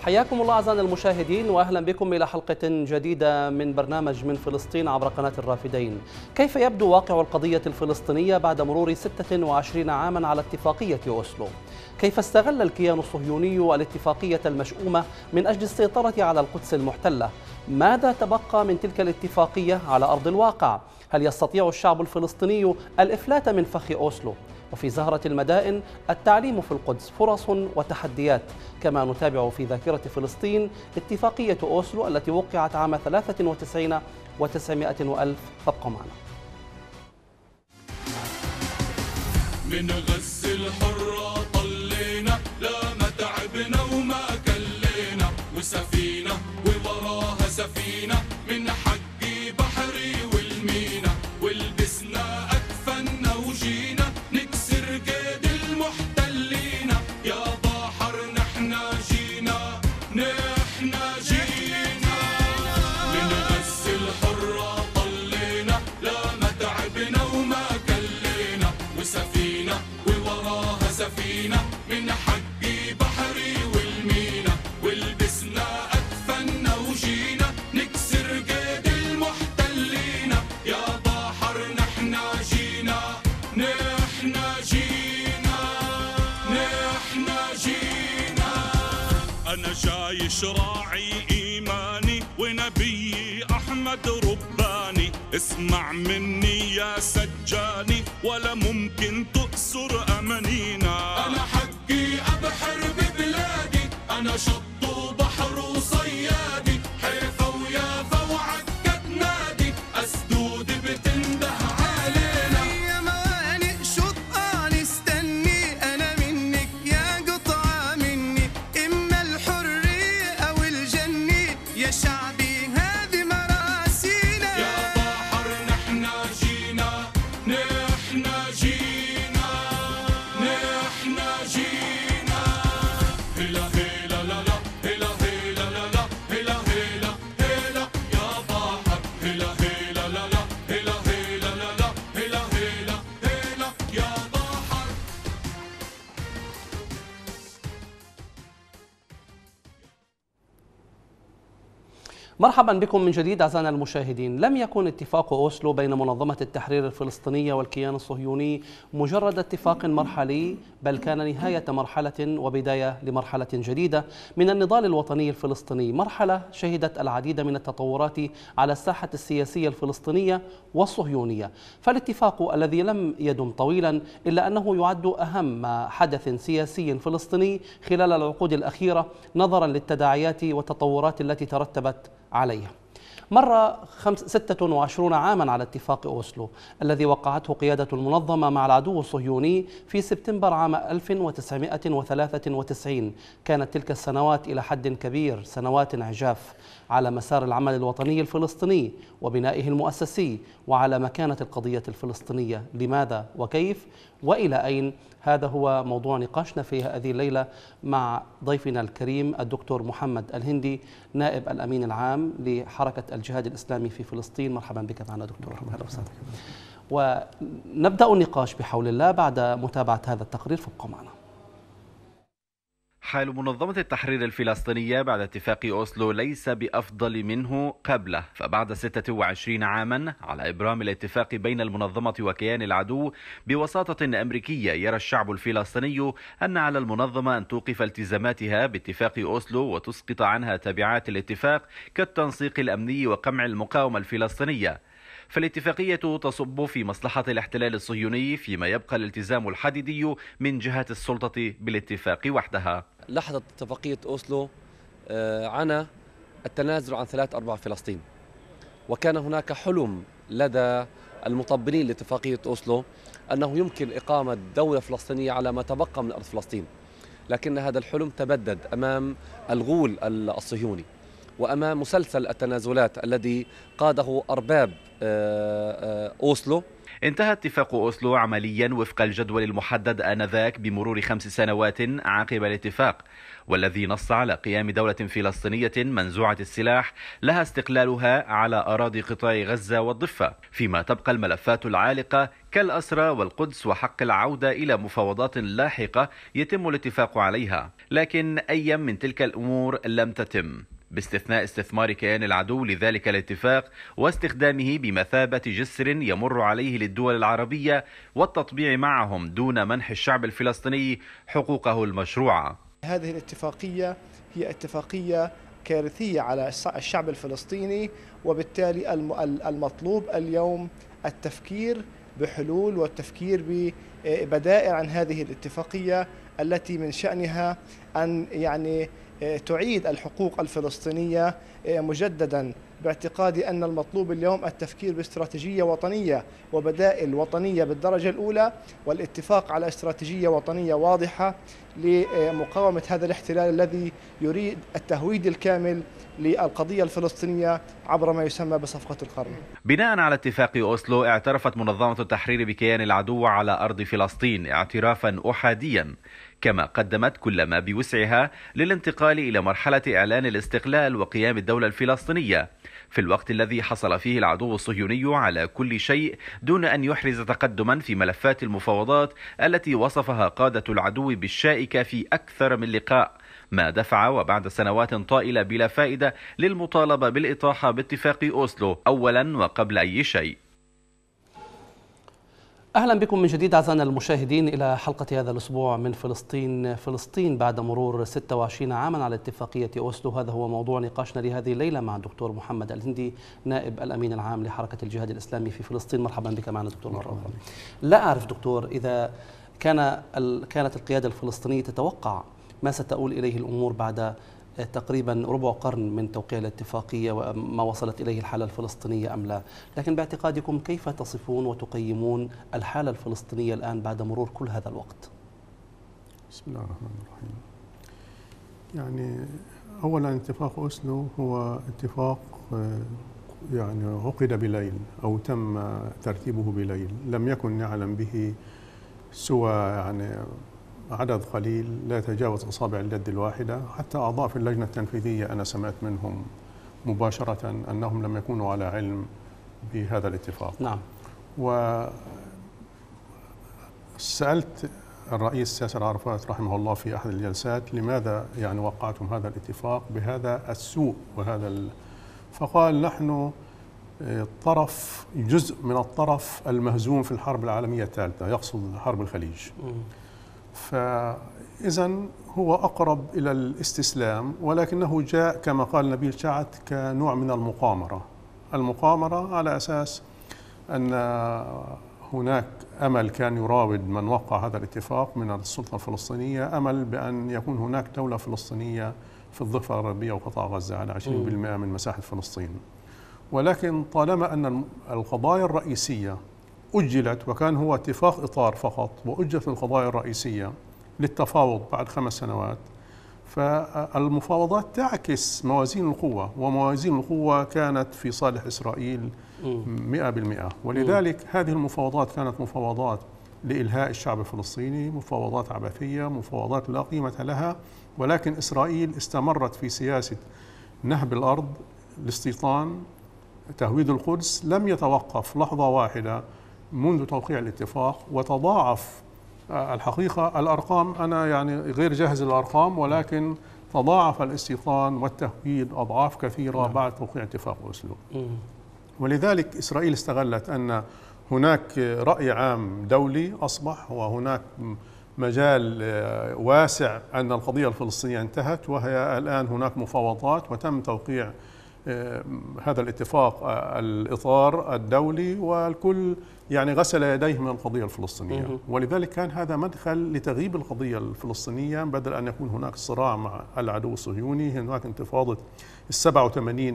حياكم الله أعزائنا المشاهدين، وأهلا بكم إلى حلقة جديدة من برنامج من فلسطين عبر قناة الرافدين. كيف يبدو واقع القضية الفلسطينية بعد مرور 26 عاما على اتفاقية أوسلو؟ كيف استغل الكيان الصهيوني الاتفاقية المشؤومة من أجل السيطرة على القدس المحتلة؟ ماذا تبقى من تلك الاتفاقية على أرض الواقع؟ هل يستطيع الشعب الفلسطيني الإفلات من فخ أوسلو؟ وفي زهرة المدائن التعليم في القدس، فرص وتحديات. كما نتابع في ذاكرة فلسطين اتفاقية أوسلو التي وقعت عام 93 و900 وألف. فابقوا معنا. من غز الحرة طلينا، لا ما تعبنا وما كلينا، وسفينة ووراها سفينة من حق بحري والمينا، ولبسنا أكفنا وجينا نكسر قيد المحتلين. يا بحر نحنا جينا، نحنا جينا. من غز الحرة طلينا، لا ما تعبنا وما كلينا، وسفينة ووراها سفينة من حق بحري والمينا، ولبسنا أكفنا وجينا نكسر قيد المحتلين. يا بحر نحنا جينا، نحنا جينا، نحنا جينا. أنا جايش راعي إيماني ونبيي أحمد رباني، اسمع مني يا سجاني ولا ممكن تؤسر أمانينا. أنا حقي أبحر ببلادي، أنا شط وبحر وصيادي، حيفا ويافا وعكد نادي، أسدود بتنده علينا. يا ماني شطان استني، أنا منك يا قطعة مني، إما الحرية أو الجنة يا شعبي هذه مراسينا. يا بحر نحنا جينا، نحنا جينا، نحنا جينا. هلا هلا لا لا، هلا هلا لا لا، هلا هلا هلا يا بحر. هلا هلا لا لا، هلا هلا لا لا، هلا هلا هلا يا بحر. مرحبا بكم من جديد أعزائنا المشاهدين. لم يكن اتفاق أوسلو بين منظمة التحرير الفلسطينية والكيان الصهيوني مجرد اتفاق مرحلي، بل كان نهاية مرحلة وبداية لمرحلة جديدة من النضال الوطني الفلسطيني، مرحلة شهدت العديد من التطورات على الساحة السياسية الفلسطينية والصهيونية. فالاتفاق الذي لم يدم طويلا إلا أنه يعد أهم حدث سياسي فلسطيني خلال العقود الأخيرة نظرا للتداعيات والتطورات التي ترتبت عليه. مر 26 عاما على اتفاق أوسلو الذي وقعته قيادة المنظمة مع العدو الصهيوني في سبتمبر عام 1993. كانت تلك السنوات إلى حد كبير سنوات عجاف على مسار العمل الوطني الفلسطيني وبنائه المؤسسي وعلى مكانة القضية الفلسطينية. لماذا وكيف وإلى أين؟ هذا هو موضوع نقاشنا في هذه الليلة مع ضيفنا الكريم الدكتور محمد الهندي، نائب الأمين العام لحركة الجهاد الإسلامي في فلسطين. مرحبا بك معنا دكتور. أهلا وسهلا. ونبدأ النقاش بحول الله بعد متابعة هذا التقرير، فابقوا معنا. حال منظمة التحرير الفلسطينية بعد اتفاق أوسلو ليس بأفضل منه قبله، فبعد 26 عاما على إبرام الاتفاق بين المنظمة وكيان العدو بوساطة أمريكية، يرى الشعب الفلسطيني أن على المنظمة أن توقف التزاماتها باتفاق أوسلو وتسقط عنها تبعات الاتفاق كالتنسيق الأمني وقمع المقاومة الفلسطينية. فالاتفاقية تصب في مصلحة الاحتلال الصهيوني، فيما يبقى الالتزام الحديدي من جهة السلطة بالاتفاق وحدها. لاحظت اتفاقية أوسلو عن التنازل عن 3 أرباع فلسطين، وكان هناك حلم لدى المطبلين لاتفاقية أوسلو أنه يمكن إقامة دولة فلسطينية على ما تبقى من أرض فلسطين، لكن هذا الحلم تبدد أمام الغول الصهيوني وأمام مسلسل التنازلات الذي قاده أرباب أوسلو. انتهى اتفاق أوسلو عمليا وفق الجدول المحدد آنذاك بمرور 5 سنوات عقب الاتفاق، والذي نص على قيام دولة فلسطينية منزوعة السلاح لها استقلالها على أراضي قطاع غزة والضفة، فيما تبقى الملفات العالقة كالأسرى والقدس وحق العودة إلى مفاوضات لاحقة يتم الاتفاق عليها. لكن أي من تلك الأمور لم تتم، باستثناء استثمار كيان العدو لذلك الاتفاق واستخدامه بمثابة جسر يمر عليه للدول العربية والتطبيع معهم دون منح الشعب الفلسطيني حقوقه المشروعة. هذه الاتفاقية هي اتفاقية كارثية على الشعب الفلسطيني، وبالتالي المطلوب اليوم التفكير بحلول والتفكير ببدائل عن هذه الاتفاقية التي من شأنها أن تعيد الحقوق الفلسطينية مجددا، باعتقادي أن المطلوب اليوم التفكير باستراتيجية وطنية وبدائل وطنية بالدرجة الأولى، والاتفاق على استراتيجية وطنية واضحة لمقاومة هذا الاحتلال الذي يريد التهويد الكامل للقضية الفلسطينية عبر ما يسمى بصفقة القرن. بناء على اتفاق أوسلو، اعترفت منظمة التحرير بكيان العدو على أرض فلسطين اعترافا أحاديا، كما قدمت كل ما بوسعها للانتقال إلى مرحلة إعلان الاستقلال وقيام الدولة الفلسطينية، في الوقت الذي حصل فيه العدو الصهيوني على كل شيء دون أن يحرز تقدما في ملفات المفاوضات التي وصفها قادة العدو بالشائكة في أكثر من لقاء، ما دفع وبعد سنوات طائلة بلا فائدة للمطالبة بالإطاحة باتفاق أوسلو أولا وقبل أي شيء. أهلا بكم من جديد أعزائنا المشاهدين إلى حلقة هذا الأسبوع من فلسطين بعد مرور 26 عاما على اتفاقية أوسلو. هذا هو موضوع نقاشنا لهذه الليلة مع الدكتور محمد الهندي، نائب الأمين العام لحركة الجهاد الإسلامي في فلسطين. مرحبا بك معنا دكتور مرة أخرى. لا أعرف دكتور إذا كانت القيادة الفلسطينية تتوقع ما ستؤول إليه الأمور بعد تقريبا ربع قرن من توقيع الاتفاقية وما وصلت إليه الحالة الفلسطينية أم لا، لكن باعتقادكم كيف تصفون وتقيمون الحالة الفلسطينية الآن بعد مرور كل هذا الوقت؟ بسم الله الرحمن الرحيم. يعني أولا اتفاق أوسلو هو اتفاق عقد بليل أو تم ترتيبه بليل، لم يكن يعلم به سوى عدد قليل لا يتجاوز أصابع اليد الواحدة. حتى أعضاء في اللجنة التنفيذية أنا سمعت منهم مباشرة أنهم لم يكونوا على علم بهذا الاتفاق. نعم. وسألت الرئيس ياسر عرفات رحمه الله في أحد الجلسات لماذا وقعتم هذا الاتفاق بهذا السوء وهذا فقال نحن جزء من الطرف المهزوم في الحرب العالمية الثالثة، يقصد حرب الخليج. فإذا هو أقرب إلى الاستسلام، ولكنه جاء كما قال نبيل شعث كنوع من المقامرة على أساس أن هناك أمل كان يراود من وقع هذا الاتفاق من السلطة الفلسطينية، أمل بأن يكون هناك دولة فلسطينية في الضفة الغربية وقطاع غزة على 20% من مساحة فلسطين. ولكن طالما أن القضايا الرئيسية أجلت، وكان هو اتفاق إطار فقط، وأجلت القضايا الرئيسية للتفاوض بعد 5 سنوات، فالمفاوضات تعكس موازين القوة، وموازين القوة كانت في صالح إسرائيل 100%. ولذلك هذه المفاوضات كانت مفاوضات لإلهاء الشعب الفلسطيني، مفاوضات عبثية، مفاوضات لا قيمة لها. ولكن إسرائيل استمرت في سياسة نهب الأرض، الاستيطان، تهويد القدس، لم يتوقف لحظة واحدة منذ توقيع الاتفاق. وتضاعف الحقيقة الأرقام، أنا غير جاهز للأرقام، ولكن تضاعف الاستيطان والتهويد أضعاف كثيرة بعد توقيع اتفاق أوسلو. ولذلك إسرائيل استغلت أن هناك رأي عام دولي أصبح، وهناك مجال واسع أن القضية الفلسطينية انتهت، وهي الآن هناك مفاوضات وتم توقيع هذا الاتفاق الإطار الدولي، والكل غسل يديه من القضية الفلسطينية. ولذلك كان هذا مدخل لتغييب القضية الفلسطينية، بدل أن يكون هناك صراع مع العدو الصهيوني. هناك انتفاضة 87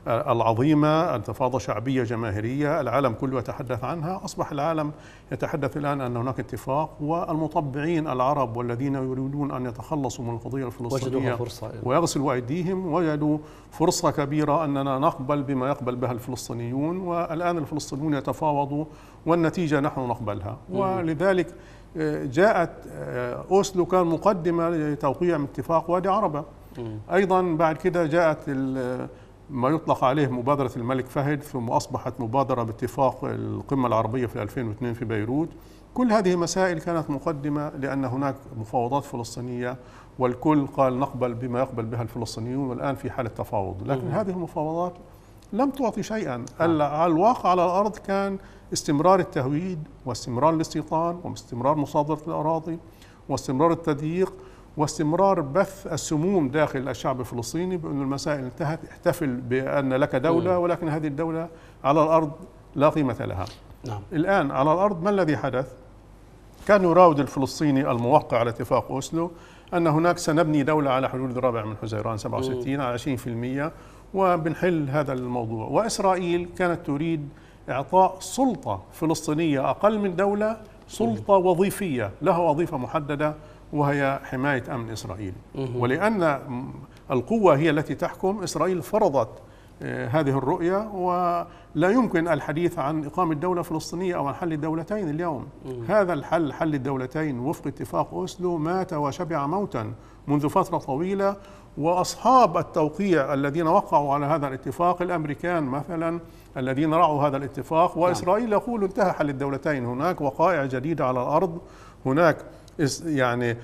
العظيمة، انتفاضة شعبية جماهيرية العالم كله يتحدث عنها. أصبح العالم يتحدث الآن أن هناك اتفاق، والمطبعين العرب والذين يريدون أن يتخلصوا من القضية الفلسطينية ويغسلوا أيديهم وجدوا فرصة كبيرة أننا نقبل بما يقبل بها الفلسطينيون، والآن الفلسطينيون يتفاوضوا والنتيجة نحن نقبلها. ولذلك جاءت أوسلو كان مقدمة لتوقيع اتفاق وادي عربة. أيضا بعد كده جاءت ما يطلق عليه مبادرة الملك فهد، ثم أصبحت مبادرة باتفاق القمة العربية في 2002 في بيروت. كل هذه مسائل كانت مقدمة لأن هناك مفاوضات فلسطينية والكل قال نقبل بما يقبل بها الفلسطينيون، والآن في حالة تفاوض. لكن هذه المفاوضات لم تعطي شيئا. على الواقع على الأرض كان استمرار التهويد واستمرار الاستيطان واستمرار مصادرة الأراضي واستمرار التضييق واستمرار بث السموم داخل الشعب الفلسطيني بأن المسائل انتهت، احتفل بأن لك دولة، ولكن هذه الدولة على الأرض لا قيمة لها. نعم. الآن على الأرض ما الذي حدث؟ كان يراود الفلسطيني الموقع على اتفاق أوسلو أن هناك سنبني دولة على حدود الرابع من حزيران 67 على 20% وبنحل هذا الموضوع. وإسرائيل كانت تريد إعطاء سلطة فلسطينية أقل من دولة، سلطة وظيفية لها وظيفة محددة وهي حماية أمن إسرائيل. ولأن القوة هي التي تحكم، إسرائيل فرضت هذه الرؤية، ولا يمكن الحديث عن إقامة دولة فلسطينية أو عن حل الدولتين اليوم. هذا الحل، حل الدولتين وفق اتفاق أوسلو، مات وشبع موتا منذ فترة طويلة. وأصحاب التوقيع الذين وقعوا على هذا الاتفاق الأمريكان مثلا الذين رعوا هذا الاتفاق، وإسرائيل يقول انتهى حل الدولتين. هناك وقائع جديدة على الأرض، هناك يعني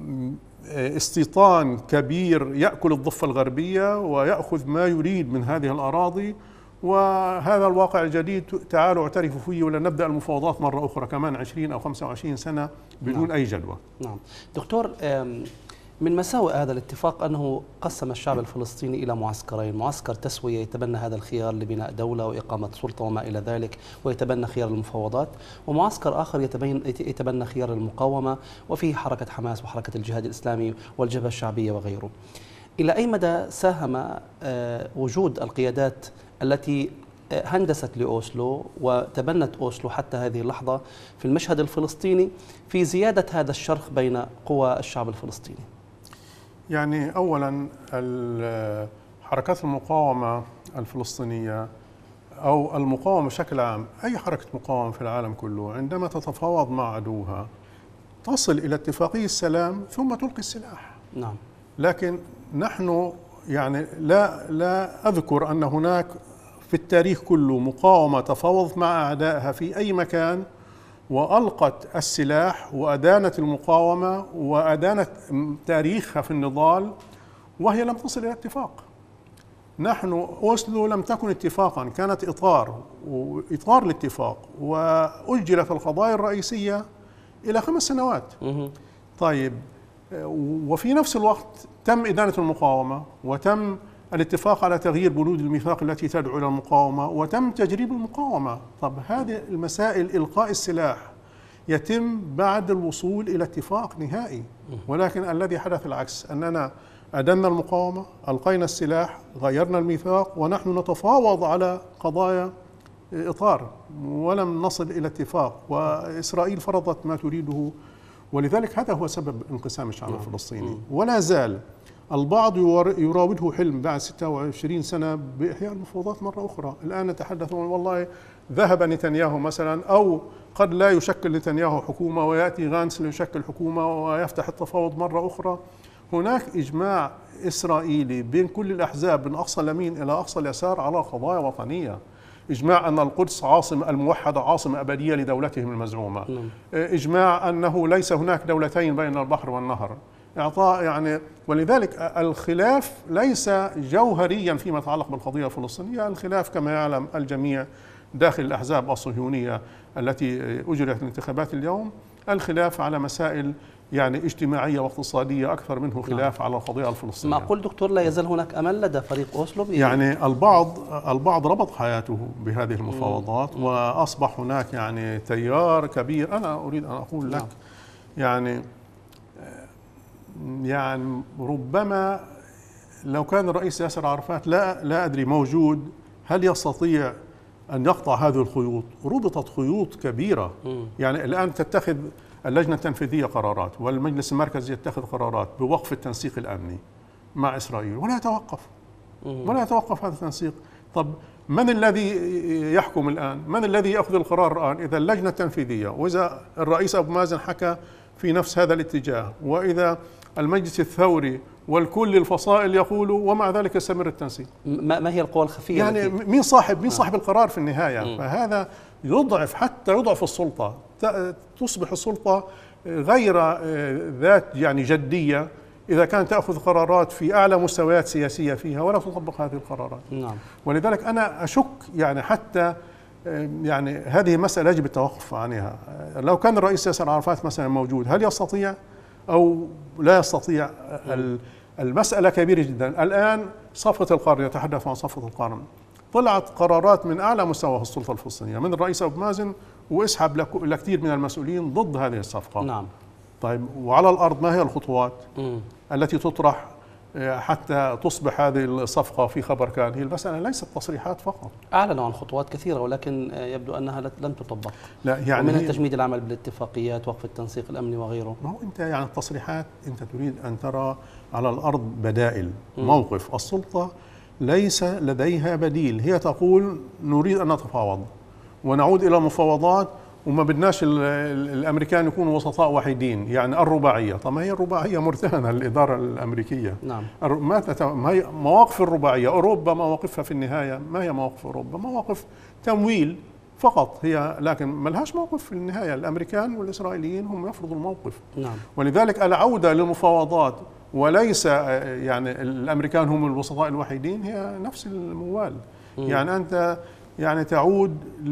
استيطان كبير يأكل الضفة الغربية ويأخذ ما يريد من هذه الأراضي، وهذا الواقع الجديد تعالوا اعترفوا فيه ولا نبدأ المفاوضات مرة أخرى كمان 20 أو 25 سنة بدون أي جدوى. نعم دكتور، من مساوئ هذا الاتفاق أنه قسم الشعب الفلسطيني إلى معسكرين: معسكر تسوية يتبنى هذا الخيار لبناء دولة وإقامة سلطة وما إلى ذلك ويتبنى خيار المفاوضات، ومعسكر آخر يتبنى خيار المقاومة وفيه حركة حماس وحركة الجهاد الإسلامي والجبهة الشعبية وغيره. إلى أي مدى ساهم وجود القيادات التي هندست لأوسلو وتبنت أوسلو حتى هذه اللحظة في المشهد الفلسطيني في زيادة هذا الشرخ بين قوى الشعب الفلسطيني؟ يعني أولا حركات المقاومة الفلسطينية أو المقاومة بشكل عام، أي حركة مقاومة في العالم كله عندما تتفاوض مع عدوها تصل إلى اتفاقية السلام ثم تلقي السلاح. نعم. لكن نحن يعني لا أذكر أن هناك في التاريخ كله مقاومة تفاوضت مع أعدائها في أي مكان وألقت السلاح وأدانت المقاومة وأدانت تاريخها في النضال وهي لم تصل إلى اتفاق. نحن أوسلو لم تكن اتفاقا، كانت إطار الاتفاق، وأجلت القضايا الرئيسية إلى 5 سنوات. طيب، وفي نفس الوقت تم إدانة المقاومة وتم الاتفاق على تغيير بنود الميثاق التي تدعو إلى المقاومة وتم تجريب المقاومة. طب هذه المسائل إلقاء السلاح يتم بعد الوصول إلى اتفاق نهائي، ولكن الذي حدث العكس، أننا أدنا المقاومة، ألقينا السلاح، غيرنا الميثاق، ونحن نتفاوض على قضايا إطار ولم نصل إلى اتفاق، وإسرائيل فرضت ما تريده. ولذلك هذا هو سبب انقسام الشعب الفلسطيني. ولا زال البعض يراوده حلم بعد 26 سنة بإحياء المفاوضات مرة أخرى. الآن نتحدث والله ذهب نتنياهو مثلا، أو قد لا يشكل نتنياهو حكومة ويأتي غانس ليشكل حكومة ويفتح التفاوض مرة أخرى. هناك إجماع إسرائيلي بين كل الأحزاب من أقصى اليمين إلى أقصى اليسار على قضايا وطنية. إجماع أن القدس عاصمة الموحدة، عاصمة أبدية لدولتهم المزعومة. إجماع أنه ليس هناك دولتين بين البحر والنهر. إعطاء يعني، ولذلك الخلاف ليس جوهريا فيما يتعلق بالقضية الفلسطينية. الخلاف كما يعلم الجميع داخل الأحزاب الصهيونية التي أجرت الانتخابات اليوم، الخلاف على مسائل يعني اجتماعية واقتصادية أكثر منه خلاف على القضية الفلسطينية. معقول دكتور لا يزال هناك أمل لدى فريق أوسلو؟ يعني البعض ربط حياته بهذه المفاوضات وأصبح هناك يعني تيار كبير. أنا أريد أن أقول لك يعني ربما لو كان الرئيس ياسر عرفات لا أدري موجود، هل يستطيع أن يقطع هذه الخيوط؟ ربطت خيوط كبيرة. يعني الآن تتخذ اللجنة التنفيذية قرارات والمجلس المركزي يتخذ قرارات بوقف التنسيق الأمني مع إسرائيل ولا يتوقف هذا التنسيق. طب من الذي يحكم الآن؟ من الذي يأخذ القرار الآن؟ إذا اللجنة التنفيذية، وإذا الرئيس أبو مازن حكى في نفس هذا الاتجاه، وإذا المجلس الثوري والكل الفصائل يقولوا، ومع ذلك يستمر التنسيق. ما هي القوى الخفية؟ يعني مين صاحب القرار في النهاية؟ فهذا حتى يضعف السلطة، تصبح السلطة غير ذات يعني جدية إذا كانت تأخذ قرارات في أعلى مستويات سياسية فيها ولا تطبق هذه القرارات. نعم. ولذلك أنا أشك يعني حتى يعني هذه مسألة يجب التوقف عنها. لو كان الرئيس ياسر عرفات مثلا موجود، هل يستطيع أو لا يستطيع؟ المسألة كبيرة جدا. الآن صفقة القرن، يتحدث عن صفقة القرن، طلعت قرارات من أعلى مستوى السلطة الفلسطينية من الرئيس أبو مازن واسحب لكثير من المسؤولين ضد هذه الصفقة. نعم. طيب وعلى الأرض ما هي الخطوات التي تطرح حتى تصبح هذه الصفقة في خبر كان؟ هي المسألة ليست تصريحات فقط. أعلنوا عن خطوات كثيرة ولكن يبدو أنها لم تطبق. لا يعني ومنها تجميد العمل بالاتفاقيات، وقف التنسيق الأمني وغيره. ما هو أنت يعني التصريحات، أنت تريد أن ترى على الأرض بدائل. موقف السلطة ليس لديها بديل، هي تقول نريد أن نتفاوض ونعود إلى المفاوضات وما بدناش الامريكان يكونوا وسطاء وحيدين، يعني الرباعيه. طب ما هي الرباعيه مرتهنه للاداره الامريكيه. نعم. ما هي مواقف الرباعيه؟ اوروبا مواقفها في النهايه ما هي مواقف اوروبا؟ مواقف تمويل فقط هي، لكن ما لهاش موقف في النهايه. الامريكان والاسرائيليين هم يفرضوا الموقف. نعم. ولذلك العوده للمفاوضات وليس يعني الامريكان هم الوسطاء الوحيدين هي نفس الموال. يعني انت يعني تعود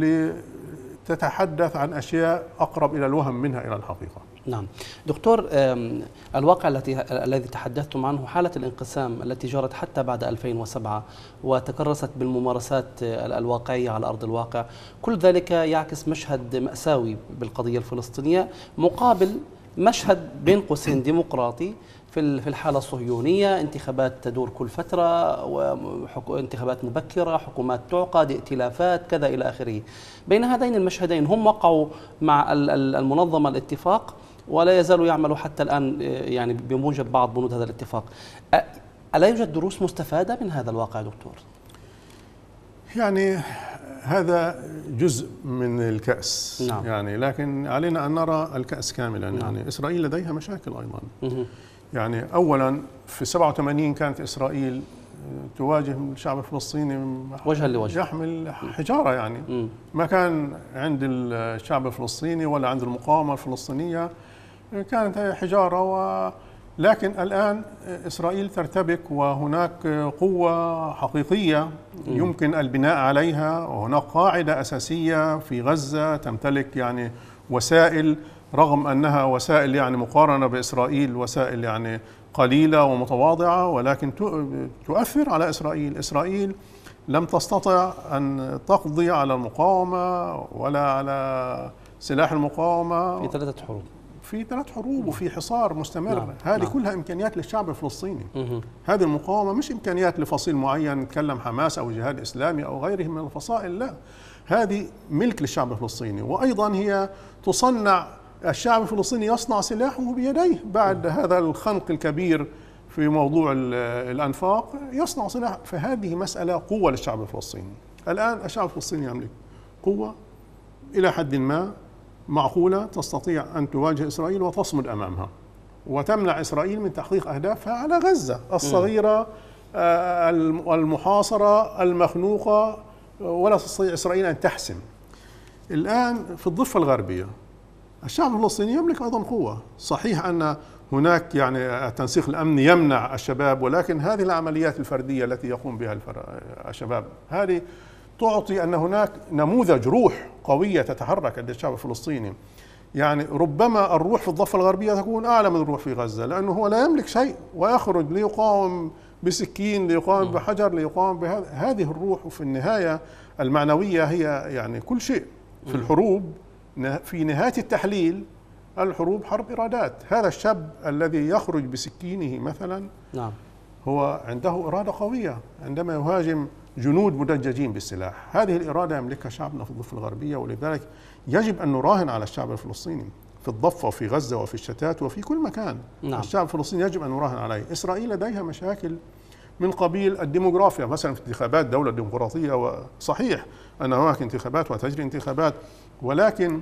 تتحدث عن أشياء أقرب إلى الوهم منها إلى الحقيقة. نعم دكتور، الواقع الذي تحدثتم عنه، حالة الانقسام التي جرت حتى بعد 2007 وتكرست بالممارسات الواقعية على أرض الواقع، كل ذلك يعكس مشهد مأساوي بالقضية الفلسطينية مقابل مشهد بين قوسين ديمقراطي في الحالة الصهيونية. انتخابات تدور كل فترة، وانتخابات مبكرة، حكومات تعقد، ائتلافات، كذا إلى آخره. بين هذين المشهدين هم وقعوا مع المنظمة الاتفاق ولا يزالوا يعملوا حتى الآن يعني بموجب بعض بنود هذا الاتفاق. ألا يوجد دروس مستفادة من هذا الواقع دكتور؟ يعني هذا جزء من الكأس. نعم. يعني لكن علينا أن نرى الكأس كاملا. نعم. يعني إسرائيل لديها مشاكل أيضا. يعني أولا في 87 كانت إسرائيل تواجه الشعب الفلسطيني وجها لوجه، يحمل حجارة. يعني ما كان عند الشعب الفلسطيني ولا عند المقاومة الفلسطينية، كانت حجارة. لكن الآن إسرائيل ترتبك وهناك قوة حقيقية يمكن البناء عليها، وهناك قاعدة أساسية في غزة تمتلك يعني وسائل، رغم أنها وسائل يعني مقارنة بإسرائيل وسائل يعني قليلة ومتواضعة، ولكن تؤثر على إسرائيل. إسرائيل لم تستطع أن تقضي على المقاومة ولا على سلاح المقاومة في 3 حروب وفي حصار مستمر. نعم. هذه نعم. كلها إمكانيات للشعب الفلسطيني. هذه المقاومة مش إمكانيات لفصيل معين، نتكلم حماس أو الجهاد الإسلامي أو غيره من الفصائل، لا، هذه ملك للشعب الفلسطيني. وأيضا هي تصنع، الشعب الفلسطيني يصنع سلاحه بيديه بعد هذا الخنق الكبير في موضوع الأنفاق، يصنع سلاح. فهذه مسألة قوة للشعب الفلسطيني. الآن الشعب الفلسطيني يملك قوة إلى حد ما معقولة تستطيع أن تواجه إسرائيل وتصمد أمامها وتمنع إسرائيل من تحقيق أهدافها على غزة الصغيرة المحاصرة المخنوقة، ولا تستطيع إسرائيل أن تحسم. الآن في الضفة الغربية الشعب الفلسطيني يملك أيضا قوة. صحيح أن هناك يعني التنسيق الأمني يمنع الشباب، ولكن هذه العمليات الفردية التي يقوم بها الشباب هذه تعطي أن هناك نموذج روح قوية تتحرك عند الشعب الفلسطيني. يعني ربما الروح في الضفة الغربية تكون أعلى من الروح في غزة، لأنه هو لا يملك شيء ويخرج ليقاوم بسكين، ليقاوم بحجر، ليقاوم بهذا. هذه الروح وفي النهاية المعنوية هي يعني كل شيء في الحروب. في نهاية التحليل الحروب حرب إرادات. هذا الشاب الذي يخرج بسكينه مثلا، نعم، هو عنده إرادة قوية عندما يهاجم جنود مدججين بالسلاح. هذه الإرادة يملكها شعبنا في الضفة الغربية، ولذلك يجب أن نراهن على الشعب الفلسطيني في الضفة وفي غزة وفي الشتات وفي كل مكان. نعم. الشعب الفلسطيني يجب أن نراهن عليه. إسرائيل لديها مشاكل من قبيل الديموغرافيا، مثلا في انتخابات دولة ديمقراطية، وصحيح أن هناك انتخابات وتجري انتخابات، ولكن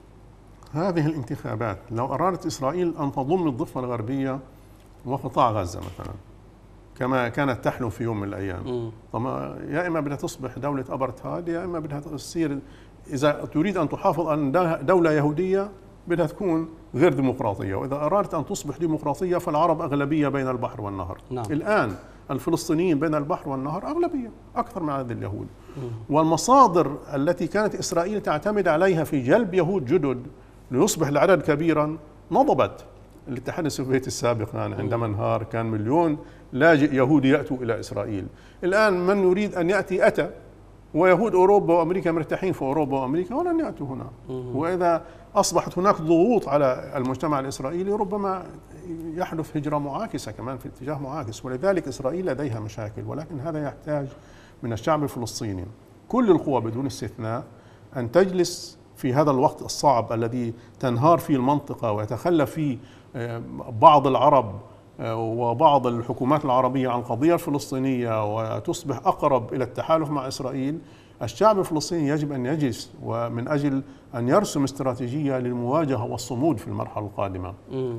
هذه الانتخابات لو أرادت إسرائيل أن تضم الضفة الغربية وقطاع غزة مثلا كما كانت تحلم في يوم من الأيام، طبعا يا إما بدها تصبح دولة أبرتهايد يا إما بدها تصير، إذا تريد أن تحافظ على دولة يهودية بدها تكون غير ديمقراطية، وإذا أرادت أن تصبح ديمقراطية فالعرب أغلبية بين البحر والنهر. نعم. الآن الفلسطينيين بين البحر والنهر أغلبية أكثر من عدد اليهود، والمصادر التي كانت إسرائيل تعتمد عليها في جلب يهود جدد ليصبح العدد كبيرا نضبت. الاتحاد السوفيتي السابق عندما انهار كان مليون لاجئ يهودي يأتوا إلى إسرائيل. الآن من يريد أن يأتي أتى، ويهود أوروبا وأمريكا مرتاحين في أوروبا وأمريكا ولن يأتوا هنا. وإذا أصبحت هناك ضغوط على المجتمع الإسرائيلي ربما يحدث هجرة معاكسة كمان في اتجاه معاكس. ولذلك إسرائيل لديها مشاكل، ولكن هذا يحتاج من الشعب الفلسطيني كل القوى بدون استثناء أن تجلس في هذا الوقت الصعب الذي تنهار فيه المنطقة ويتخلى فيه بعض العرب وبعض الحكومات العربية عن القضية الفلسطينية وتصبح أقرب إلى التحالف مع إسرائيل. الشعب الفلسطيني يجب أن يجلس ومن أجل أن يرسم استراتيجية للمواجهة والصمود في المرحلة القادمة.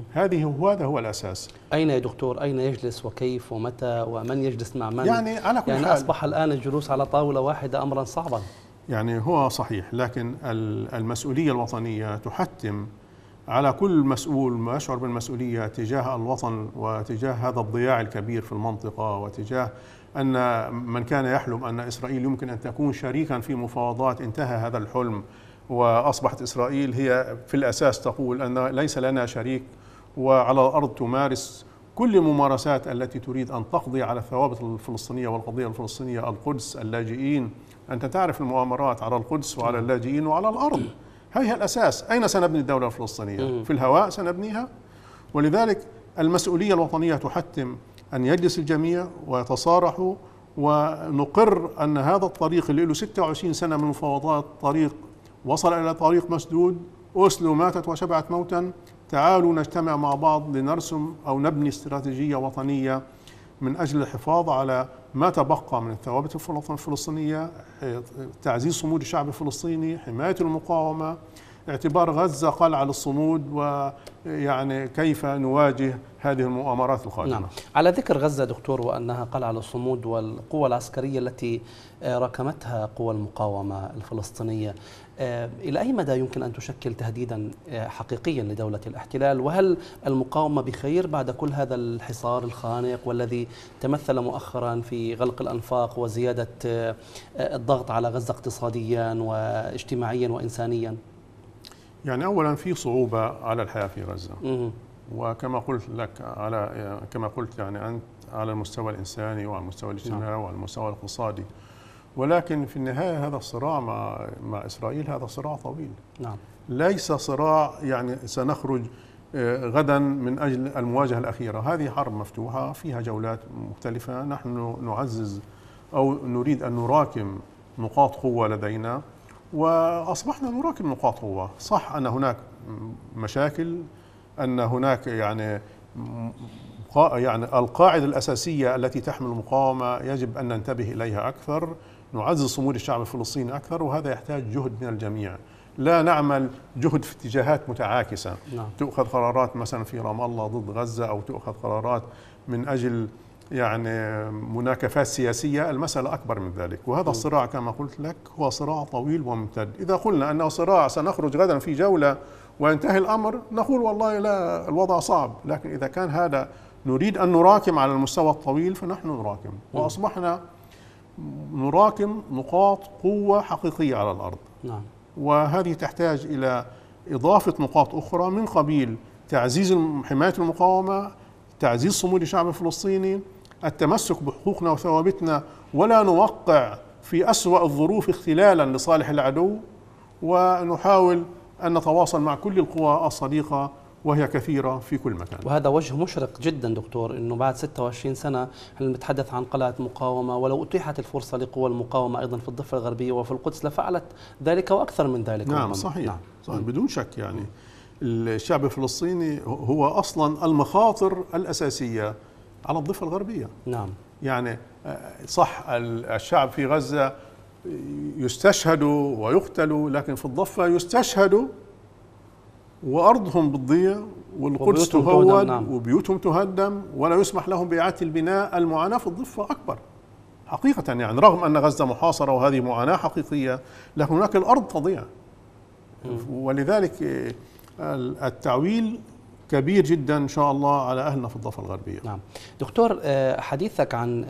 هذا هو الأساس. أين يا دكتور، أين يجلس وكيف ومتى ومن يجلس مع من؟ يعني على كل حال أصبح الآن الجلوس على طاولة واحدة أمرا صعبا. يعني هو صحيح، لكن المسؤولية الوطنية تحتم على كل مسؤول ما يشعر بالمسؤولية تجاه الوطن وتجاه هذا الضياع الكبير في المنطقة، وتجاه أن من كان يحلم أن إسرائيل يمكن أن تكون شريكا في مفاوضات انتهى هذا الحلم، وأصبحت إسرائيل هي في الأساس تقول أن ليس لنا شريك، وعلى الأرض تمارس كل الممارسات التي تريد أن تقضي على الثوابت الفلسطينية والقضية الفلسطينية، القدس، اللاجئين. أنت تعرف المؤامرات على القدس وعلى اللاجئين وعلى الأرض. هي الأساس. أين سنبني الدولة الفلسطينية؟ في الهواء سنبنيها. ولذلك المسؤولية الوطنية تحتم أن يجلس الجميع ويتصارحوا ونقر أن هذا الطريق اللي له 26 سنة من المفاوضات طريق وصل إلى طريق مسدود. أوسلو ماتت وشبعت موتا. تعالوا نجتمع مع بعض لنرسم أو نبني استراتيجية وطنية من أجل الحفاظ على ما تبقى من الثوابت الفلسطينية، تعزيز صمود الشعب الفلسطيني، حماية المقاومة، اعتبار غزة قلعة للصمود، ويعني كيف نواجه هذه المؤامرات القادمة. نعم. على ذكر غزة دكتور وأنها قلعة للصمود والقوة العسكرية التي ركمتها قوى المقاومة الفلسطينية، إلى أي مدى يمكن أن تشكل تهديدا حقيقيا لدولة الاحتلال؟ وهل المقاومة بخير بعد كل هذا الحصار الخانق والذي تمثل مؤخرا في غلق الأنفاق وزيادة الضغط على غزة اقتصاديا واجتماعيا وإنسانيا؟ يعني أولا في صعوبة على الحياة في غزة، وكما قلت لك كما قلت يعني أنت على المستوى الإنساني وعلى المستوى الاجتماعي وعلى المستوى الاقتصادي. ولكن في النهاية هذا الصراع مع إسرائيل هذا صراع طويل. نعم. ليس صراع يعني سنخرج غدا من أجل المواجهة الأخيرة. هذه حرب مفتوحة فيها جولات مختلفة. نحن نعزز أو نريد أن نراكم نقاط قوة لدينا، وأصبحنا نراكم نقاط قوة. صح أن هناك مشاكل، أن هناك يعني القاعدة الأساسية التي تحمل المقاومة يجب أن ننتبه إليها أكثر، نعزز صمود الشعب الفلسطيني أكثر، وهذا يحتاج جهد من الجميع. لا نعمل جهد في اتجاهات متعاكسة. نعم. تؤخذ قرارات مثلا في رام الله ضد غزة، أو تؤخذ قرارات من أجل يعني مناكفات سياسية. المسألة أكبر من ذلك، وهذا الصراع كما قلت لك هو صراع طويل وممتد. إذا قلنا أنه صراع سنخرج غدا في جولة وينتهي الأمر نقول والله لا، الوضع صعب. لكن إذا كان هذا نريد أن نراكم على المستوى الطويل فنحن نراكم، وأصبحنا نراكم نقاط قوة حقيقية على الأرض. نعم. وهذه تحتاج إلى إضافة نقاط أخرى من قبيل تعزيز حماية المقاومة، تعزيز صمود الشعب الفلسطيني، التمسك بحقوقنا وثوابتنا، ولا نوقع في أسوأ الظروف اختلالا لصالح العدو، ونحاول أن نتواصل مع كل القوى الصديقة وهي كثيرة في كل مكان. وهذا وجه مشرق جدا دكتور، أنه بعد 26 سنة احنا نتحدث عن قلعة مقاومة، ولو أتيحت الفرصة لقوى المقاومة أيضا في الضفة الغربية وفي القدس لفعلت ذلك وأكثر من ذلك. نعم صحيح. نعم. صحيح بدون شك. يعني الشعب الفلسطيني هو أصلا المخاطر الأساسية على الضفة الغربية. نعم. يعني صح الشعب في غزة يستشهدوا ويقتلوا، لكن في الضفة يستشهدوا وأرضهم بتضيع والقدس تهود. نعم. وبيوتهم تهدم ولا يسمح لهم بإعادة البناء. المعاناة في الضفة أكبر حقيقة، يعني رغم أن غزة محاصرة وهذه معاناة حقيقية، لكن هناك الأرض تضيع. ولذلك التعويل كبير جدا إن شاء الله على أهلنا في الضفة الغربية. نعم دكتور، حديثك عن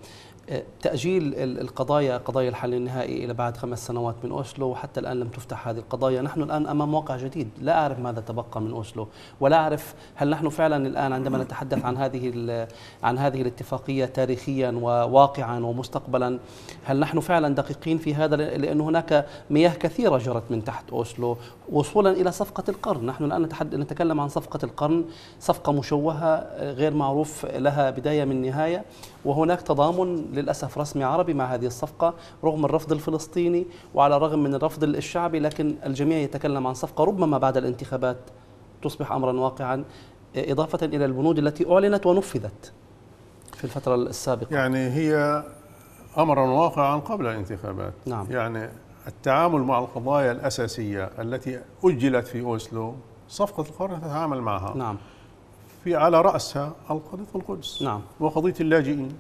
تأجيل قضايا الحل النهائي إلى بعد 5 سنوات من أوسلو، وحتى الآن لم تفتح هذه القضايا. نحن الآن أمام واقع جديد، لا أعرف ماذا تبقى من أوسلو، ولا أعرف هل نحن فعلا الآن عندما نتحدث عن هذه الاتفاقية تاريخيا وواقعا ومستقبلا، هل نحن فعلا دقيقين في هذا؟ لأن هناك مياه كثيرة جرت من تحت أوسلو وصولا إلى صفقة القرن. نحن الآن نتكلم عن صفقة القرن، صفقة مشوهة غير معروف لها بداية من نهاية، وهناك تضامن للأسف رسمي عربي مع هذه الصفقة رغم الرفض الفلسطيني وعلى الرغم من الرفض الشعبي، لكن الجميع يتكلم عن صفقة ربما بعد الانتخابات تصبح أمرا واقعا، إضافة إلى البنود التي أعلنت ونفذت في الفترة السابقة. يعني هي أمرا واقعا قبل الانتخابات. نعم. يعني التعامل مع القضايا الأساسية التي أجلت في أوسلو صفقة القرن تتعامل معها. نعم. في على رأسها قضية القدس. نعم. وقضية اللاجئين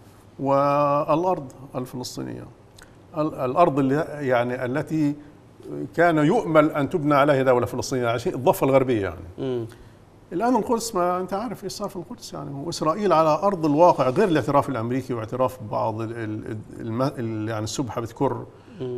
والأرض الفلسطينية، الأرض يعني التي كان يؤمل أن تبنى عليها دولة فلسطينية عشان الضفة الغربية يعني. الآن القدس، ما أنت عارف إيش صار في القدس يعني، وإسرائيل على أرض الواقع غير الاعتراف الأمريكي واعتراف بعض يعني السبحة بتكر.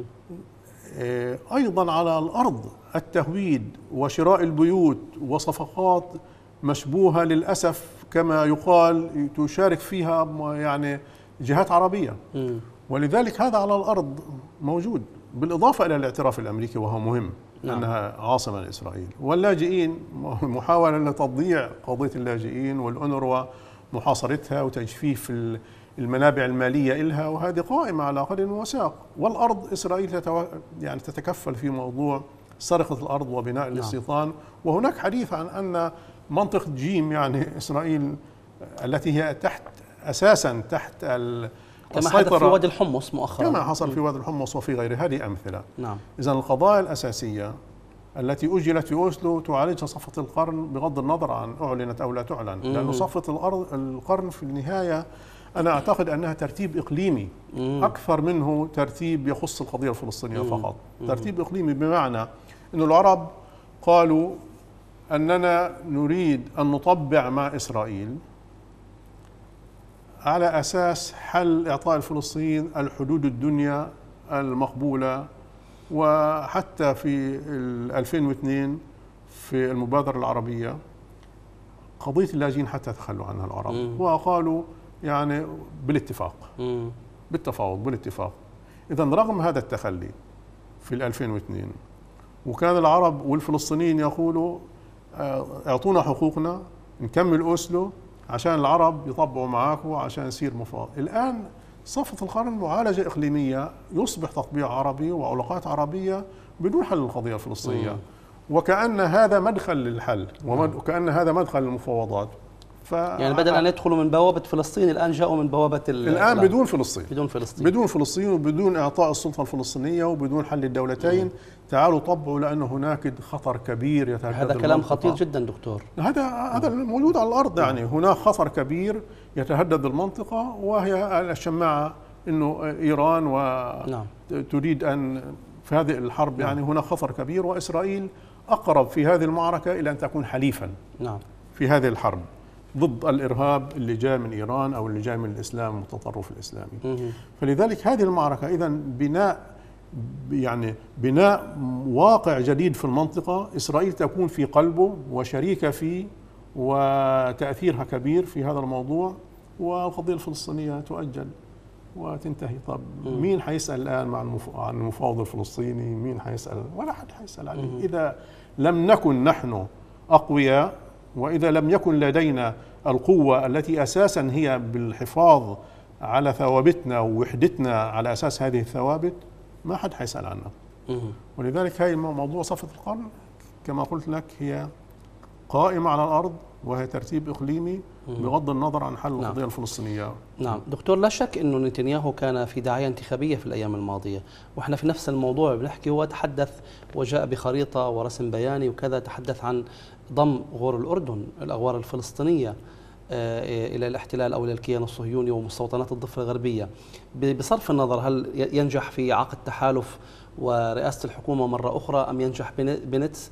أيضا على الأرض التهويد وشراء البيوت وصفقات مشبوهة للأسف كما يقال تشارك فيها يعني جهات عربية. ولذلك هذا على الأرض موجود، بالإضافة إلى الاعتراف الأمريكي وهو مهم. نعم. أنها عاصمة لإسرائيل. واللاجئين، محاولة لتضييع قضية اللاجئين والأونروا محاصرتها وتجفيف المنابع المالية إلها، وهذه قائمة على قدم وساق. والأرض إسرائيل يعني تتكفل في موضوع سرقة الأرض وبناء الاستيطان. وهناك حديث عن أن منطقة جيم يعني إسرائيل التي هي أساسا تحت كما حدث في وادي الحمص مؤخرا، كما حصل في وادي الحمص وفي غيره، هذه أمثلة. نعم. إذن القضايا الأساسية التي أجلت في أوسلو تعالجها صفقة القرن بغض النظر عن أعلنت أو لا تعلن. لأن صفقة القرن في النهاية أنا أعتقد أنها ترتيب إقليمي أكثر منه ترتيب يخص القضية الفلسطينية فقط. ترتيب إقليمي بمعنى أن العرب قالوا أننا نريد أن نطبع مع إسرائيل على أساس حل إعطاء الفلسطينيين الحدود الدنيا المقبولة. وحتى في 2002 في المبادرة العربية قضية اللاجئين حتى تخلوا عنها العرب وقالوا يعني بالاتفاق بالتفاوض بالاتفاق. إذا رغم هذا التخلي في 2002 وكان العرب والفلسطينيين يقولوا اعطونا حقوقنا نكمل أوسلو عشان العرب يطبعوا معاكم عشان يصير مفاوض. الآن صفقة القرن معالجة إقليمية يصبح تطبيع عربي وعلاقات عربية بدون حل القضية الفلسطينية. وكأن هذا مدخل للحل وكأن هذا مدخل للمفاوضات. يعني بدل أن يدخلوا من بوابة فلسطين الآن جاءوا من بوابة الآن بدون فلسطين. بدون فلسطين وبدون إعطاء السلطة الفلسطينية وبدون حل الدولتين. تعالوا طبعوا لأن هناك خطر كبير يتهدد. هذا كلام خطير جدا دكتور. هذا موجود على الأرض. يعني هناك خطر كبير يتهدد المنطقة وهي الشماعة إنه إيران وتريد أن في هذه الحرب يعني هناك خطر كبير وإسرائيل أقرب في هذه المعركة إلى أن تكون حليفا في هذه الحرب ضد الإرهاب اللي جاء من إيران أو اللي جاء من الإسلام المتطرف الإسلامي. فلذلك هذه المعركة إذن بناء واقع جديد في المنطقة. إسرائيل تكون في قلبه وشريكة فيه وتأثيرها كبير في هذا الموضوع. والقضية الفلسطينية تؤجل وتنتهي. طب مين حيسأل الآن عن المفاوض الفلسطيني؟ مين حيسأل؟ ولا حد حيسأل عليه. إذا لم نكن نحن أقوياء، وإذا لم يكن لدينا القوة التي أساسا هي بالحفاظ على ثوابتنا ووحدتنا على أساس هذه الثوابت، ما حد حيسأل عنها. ولذلك هاي موضوع صفة القرن كما قلت لك هي قائمة على الأرض، وهي ترتيب إقليمي بغض النظر عن حل القضية الفلسطينية. نعم دكتور، لا شك أنه نتنياهو كان في دعاية انتخابية في الأيام الماضية، وإحنا في نفس الموضوع بنحكي. هو تحدث وجاء بخريطة ورسم بياني وكذا، تحدث عن ضم غور الأردن، الأغوار الفلسطينية إلى الاحتلال أو إلى الكيان الصهيوني ومستوطنات الضفة الغربية. بصرف النظر هل ينجح في عقد تحالف ورئاسة الحكومة مرة أخرى أم ينجح بنتس،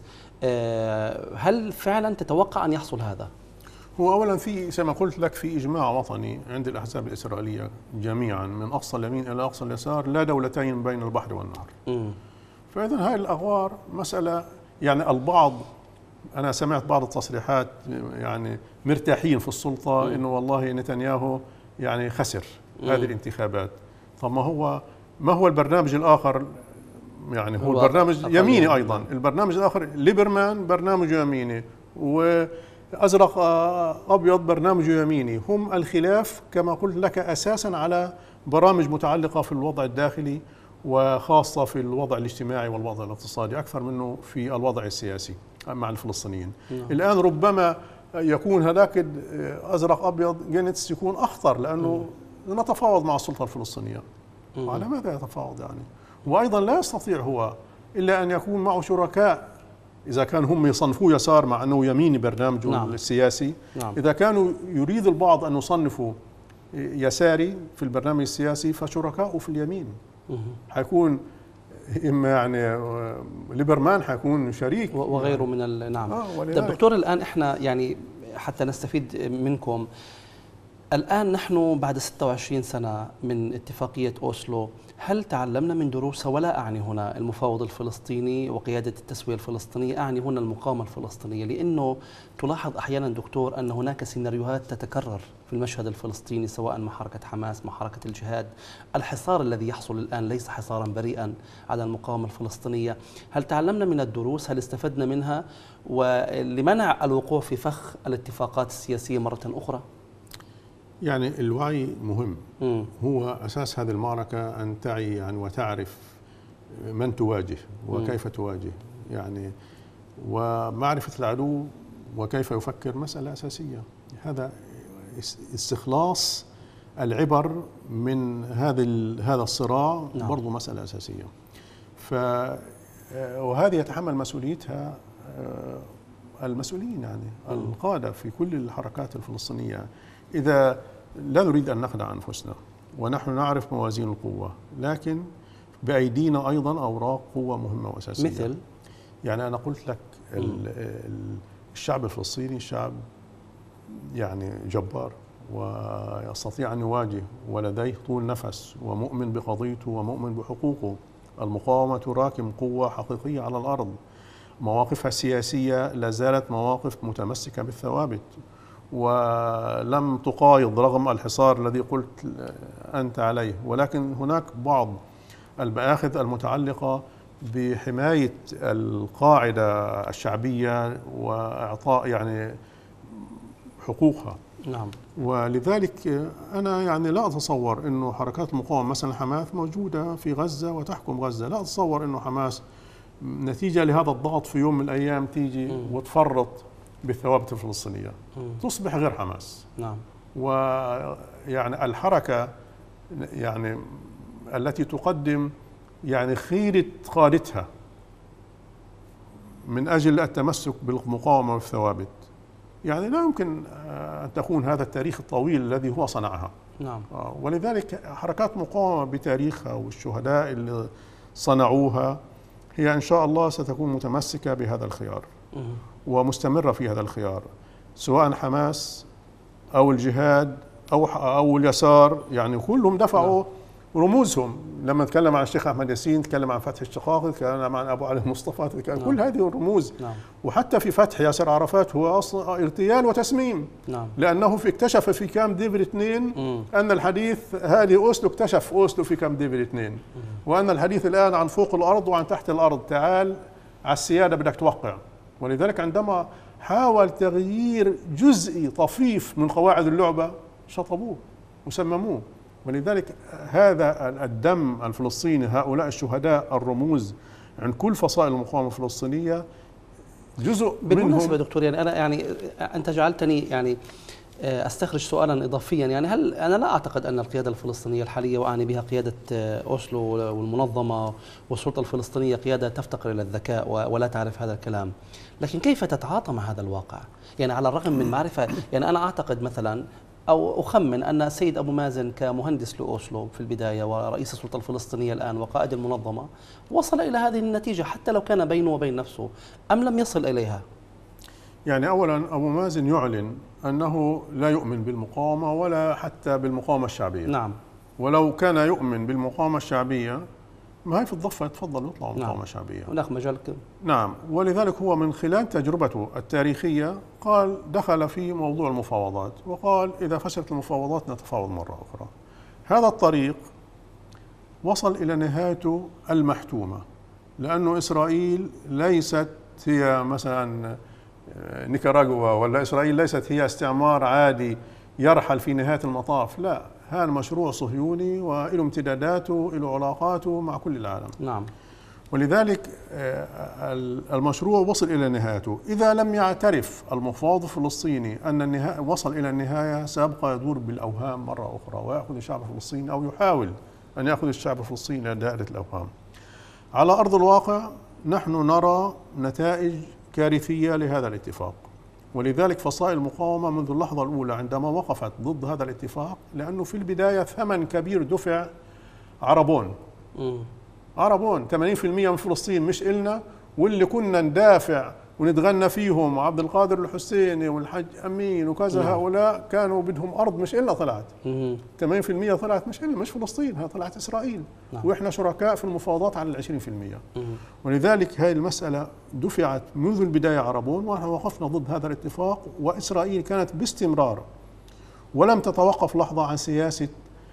هل فعلا تتوقع أن يحصل هذا؟ هو أولا في زي ما قلت لك في إجماع وطني عند الأحزاب الإسرائيلية جميعا من أقصى اليمين إلى أقصى اليسار، لا دولتين بين البحر والنهر. فإذا هاي الأغوار مسألة يعني البعض، أنا سمعت بعض التصريحات يعني مرتاحين في السلطة إنه والله نتنياهو يعني خسر هذه الانتخابات. طب ما هو البرنامج الآخر؟ يعني هو البرنامج يميني أيضا. البرنامج الآخر ليبرمان برنامج يميني، وأزرق أبيض برنامج يميني. هم الخلاف كما قلت لك أساسا على برامج متعلقة في الوضع الداخلي، وخاصة في الوضع الاجتماعي والوضع الاقتصادي أكثر منه في الوضع السياسي مع الفلسطينيين. الآن ربما يكون هذاك أزرق أبيض جينتس يكون أخطر، لأنه نتفاوض مع السلطة الفلسطينية. على ماذا يتفاوض يعني؟ وأيضا لا يستطيع هو إلا أن يكون معه شركاء، إذا كان هم يصنفوه يسار مع أنه يميني برنامجه السياسي. إذا كانوا يريد البعض أن يصنفوا يساري في البرنامج السياسي، فشركاؤه في اليمين حيكون إما يعني ليبرمان حيكون شريك وغيره من نعم. طيب دكتور، الآن إحنا يعني حتى نستفيد منكم، الآن نحن بعد 26 سنة من اتفاقية أوسلو، هل تعلمنا من دروسها؟ ولا أعني هنا المفاوض الفلسطيني وقيادة التسوية الفلسطينية، أعني هنا المقاومة الفلسطينية، لأنه تلاحظ أحيانا دكتور أن هناك سيناريوهات تتكرر في المشهد الفلسطيني، سواء مع حركة حماس مع حركة الجهاد. الحصار الذي يحصل الآن ليس حصارا بريئا على المقاومة الفلسطينية. هل تعلمنا من الدروس؟ هل استفدنا منها ولمنع الوقوع في فخ الاتفاقات السياسية مرة أخرى؟ يعني الوعي مهم. هو أساس هذه المعركة أن تعي يعني وتعرف من تواجه وكيف تواجه، يعني ومعرفة العدو وكيف يفكر مسألة أساسية. هذا استخلاص العبر من هذا الصراع برضو مسألة أساسية. وهذه يتحمل مسؤوليتها المسؤولين، يعني القادة في كل الحركات الفلسطينية. إذا لا نريد أن نخدع أنفسنا، ونحن نعرف موازين القوة، لكن بأيدينا أيضا أوراق قوة مهمة وأساسية. مثل يعني أنا قلت لك الشعب الفلسطيني شعب يعني جبار، ويستطيع أن يواجه، ولديه طول نفس، ومؤمن بقضيته ومؤمن بحقوقه. المقاومة تراكم قوة حقيقية على الأرض. مواقفها السياسية لا زالت مواقف متمسكة بالثوابت، ولم تقايض رغم الحصار الذي قلت أنت عليه. ولكن هناك بعض المآخذ المتعلقة بحماية القاعدة الشعبية وإعطاء يعني حقوقها. نعم. ولذلك أنا يعني لا أتصور أنه حركات المقاومة مثلا حماس موجودة في غزة وتحكم غزة. لا أتصور أنه حماس نتيجة لهذا الضغط في يوم من الأيام تيجي وتفرط بالثوابت الفلسطينية، تصبح غير حماس. نعم. ويعني الحركة يعني التي تقدم يعني خيرة قادتها من أجل التمسك بالمقاومة والثوابت، يعني لا يمكن أن تكون هذا التاريخ الطويل الذي هو صنعها. نعم. ولذلك حركات مقاومة بتاريخها والشهداء اللي صنعوها هي إن شاء الله ستكون متمسكة بهذا الخيار ومستمرة في هذا الخيار، سواء حماس أو الجهاد أو اليسار. يعني كلهم دفعوا رموزهم. لما نتكلم عن الشيخ أحمد ياسين، نتكلم عن فتح الشقاقي، نتكلم عن أبو علي المصطفى، كل هذه الرموز. وحتى في فتح ياسر عرفات هو أصلا اغتيال وتسميم. لأنه اكتشف في كامب ديفيد 2 أن الحديث هذه أوسلو، اكتشف أوسلو في كامب ديفيد 2، وأن الحديث الآن عن فوق الأرض وعن تحت الأرض. تعال على السيادة بدك توقع. ولذلك عندما حاول تغيير جزئي طفيف من قواعد اللعبة شطبوه وسمموه. ولذلك هذا الدم الفلسطيني، هؤلاء الشهداء الرموز عن كل فصائل المقاومة الفلسطينية جزء بالمناسبة منهم. دكتور، يعني أنا أنت جعلتني يعني أستخرج سؤالا إضافيا. يعني هل أنا لا أعتقد أن القيادة الفلسطينية الحالية، وأعني بها قيادة أوسلو والمنظمة والسلطة الفلسطينية، قيادة تفتقر إلى الذكاء ولا تعرف هذا الكلام، لكن كيف تتعاطى مع هذا الواقع؟ يعني على الرغم من معرفة، يعني أنا أعتقد مثلا أو أخمن أن السيد أبو مازن كمهندس لأوسلو في البداية ورئيس السلطة الفلسطينية الآن وقائد المنظمة وصل إلى هذه النتيجة حتى لو كان بينه وبين نفسه، أم لم يصل إليها؟ يعني أولا أبو مازن يعلن أنه لا يؤمن بالمقاومة ولا حتى بالمقاومة الشعبية. نعم. ولو كان يؤمن بالمقاومة الشعبية ما هي في الضفة يتفضل يطلع مقاومة نعم. شعبية. هناك مجال نعم. ولذلك هو من خلال تجربته التاريخية قال دخل في موضوع المفاوضات وقال إذا فشلت المفاوضات نتفاوض مرة أخرى. هذا الطريق وصل إلى نهايته المحتومة، لأنه إسرائيل ليست هي مثلا نيكاراغوا، ولا إسرائيل ليست هي استعمار عادي يرحل في نهاية المطاف. لا، هذا مشروع صهيوني وله امتداداته، له علاقاته مع كل العالم. نعم. ولذلك المشروع وصل إلى نهايته. إذا لم يعترف المفاوض الفلسطيني أن النهاية وصل إلى النهاية سيبقى يدور بالأوهام مرة أخرى ويأخذ الشعب الفلسطيني أو يحاول أن يأخذ الشعب الفلسطيني إلى دائرة الأوهام. على أرض الواقع نحن نرى نتائج كارثية لهذا الاتفاق. ولذلك فصائل المقاومة منذ اللحظة الأولى عندما وقفت ضد هذا الاتفاق، لأنه في البداية ثمن كبير دفع عربون 80% من فلسطين مش إلنا، واللي كنا ندافع ونتغنى فيهم عبد القادر الحسيني والحج أمين وكذا. هؤلاء كانوا بدهم أرض مش إلنا، طلعت 80% طلعت مش إلنا، مش فلسطين، هي طلعت إسرائيل. وإحنا شركاء في المفاوضات على 20%. ولذلك هذه المسألة دفعت منذ البداية عربون، ونحن وقفنا ضد هذا الاتفاق. وإسرائيل كانت باستمرار ولم تتوقف لحظة عن سياسة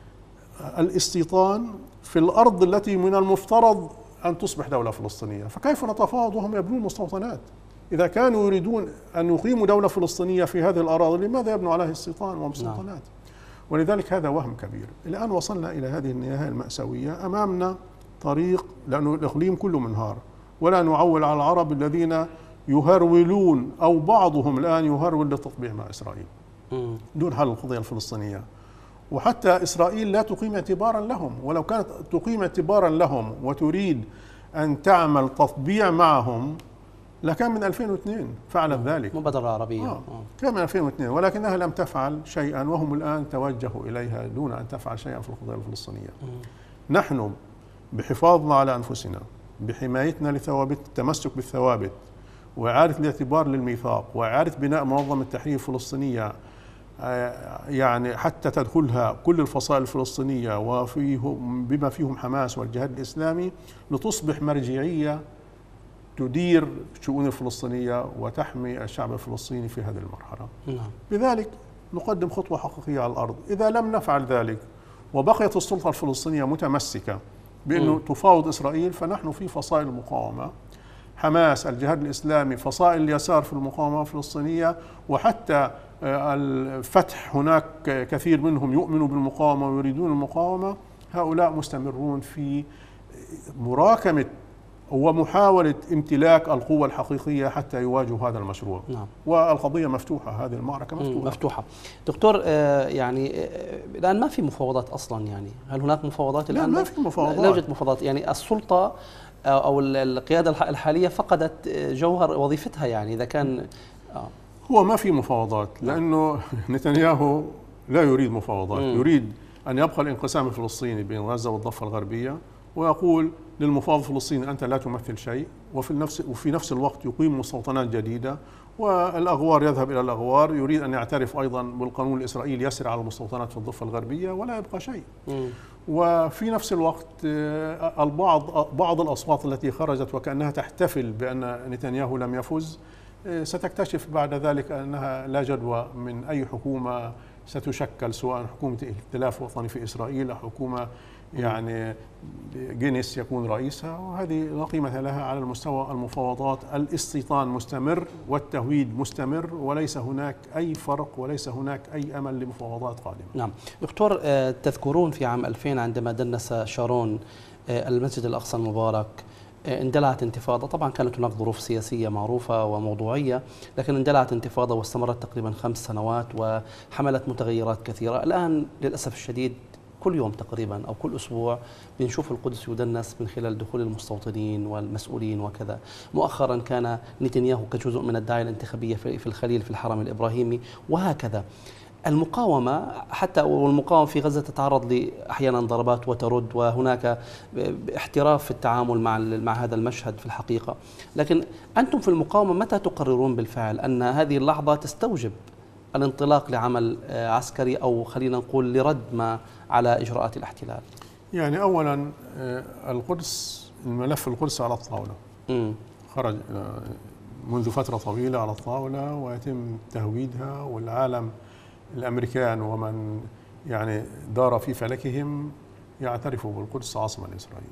الاستيطان في الأرض التي من المفترض أن تصبح دولة فلسطينية. فكيف نتفاوض وهم يبنون مستوطنات؟ إذا كانوا يريدون أن يقيموا دولة فلسطينية في هذه الأراضي لماذا يبنوا عليها استيطان ومستوطنات؟ ولذلك هذا وهم كبير. الآن وصلنا إلى هذه النهاية المأساوية. أمامنا طريق، لأنه الإقليم كله منهار، ولا نعول على العرب الذين يهرولون أو بعضهم الآن يهرول للتطبيع مع إسرائيل دون حل القضية الفلسطينية. وحتى إسرائيل لا تقيم اعتبارا لهم، ولو كانت تقيم اعتبارا لهم وتريد أن تعمل تطبيع معهم لكان من 2002 فعلت ذلك. مبادرة عربية كان من 2002، ولكنها لم تفعل شيئا، وهم الآن توجهوا إليها دون أن تفعل شيئا في القضية الفلسطينية. نحن بحفاظنا على أنفسنا، بحمايتنا لثوابت، التمسك بالثوابت، وإعادة الاعتبار للميثاق، وإعادة بناء منظمة التحرير الفلسطينية يعني حتى تدخلها كل الفصائل الفلسطينية وفيهم بما فيهم حماس والجهاد الإسلامي، لتصبح مرجعية تدير الشؤون الفلسطينية وتحمي الشعب الفلسطيني في هذه المرحلة. لذلك نقدم خطوة حقيقية على الأرض. إذا لم نفعل ذلك وبقيت السلطة الفلسطينية متمسكة بأنه تفاوض إسرائيل، فنحن في فصائل المقاومة، حماس، الجهاد الإسلامي، فصائل اليسار في المقاومة الفلسطينية، وحتى الفتح هناك كثير منهم يؤمنوا بالمقاومة ويريدون المقاومة. هؤلاء مستمرون في مراكمة ومحاولة امتلاك القوة الحقيقية حتى يواجهوا هذا المشروع. والقضية مفتوحة، هذه المعركة مفتوحة. دكتور، يعني الآن ما في مفاوضات أصلا، يعني هل هناك مفاوضات الآن؟ لا، ما في مفاوضات. لا يوجد مفاوضات، يعني السلطة أو القيادة الحالية فقدت جوهر وظيفتها. يعني إذا كان هو ما في مفاوضات، لأنه نتنياهو لا يريد مفاوضات. يريد أن يبقى الانقسام الفلسطيني بين غزة والضفة الغربية، ويقول للمفاوض الفلسطيني أنت لا تمثل شيء، وفي نفس الوقت يقيم مستوطنات جديدة، والأغوار يذهب إلى الأغوار. يريد أن يعترف أيضا بالقانون الإسرائيلي يسري على المستوطنات في الضفة الغربية ولا يبقى شيء. وفي نفس الوقت بعض الأصوات التي خرجت وكأنها تحتفل بأن نتنياهو لم يفز، ستكتشف بعد ذلك أنها لا جدوى من أي حكومة ستشكل، سواء حكومة ائتلاف وطني في إسرائيل أو حكومة يعني جينيس يكون رئيسها، وهذه لا قيمة لها على المستوى المفاوضات. الاستيطان مستمر والتهويد مستمر، وليس هناك أي فرق وليس هناك أي أمل لمفاوضات قادمة. نعم دكتور، تذكرون في عام 2000 عندما دنس شارون المسجد الأقصى المبارك اندلعت انتفاضة، طبعا كانت هناك ظروف سياسية معروفة وموضوعية، لكن اندلعت انتفاضة واستمرت تقريبا 5 سنوات وحملت متغيرات كثيرة. الآن للأسف الشديد كل يوم تقريبا أو كل أسبوع بنشوف القدس يدنس من خلال دخول المستوطنين والمسؤولين وكذا. مؤخرا كان نتنياهو كجزء من الدعاية الانتخابية في الخليل في الحرم الإبراهيمي، وهكذا. المقاومة حتى والمقاومة في غزة تتعرض أحيانا ضربات وترد، وهناك احتراف في التعامل مع هذا المشهد في الحقيقة. لكن أنتم في المقاومة متى تقررون بالفعل أن هذه اللحظة تستوجب الانطلاق لعمل عسكري، أو خلينا نقول لرد ما على إجراءات الاحتلال؟ يعني أولا القدس، الملف القدس على الطاولة، خرج منذ فترة طويلة على الطاولة ويتم تهويدها، والعالم الأمريكان ومن يعني دار في فلكهم يعترفوا بالقدس عاصمة لإسرائيل.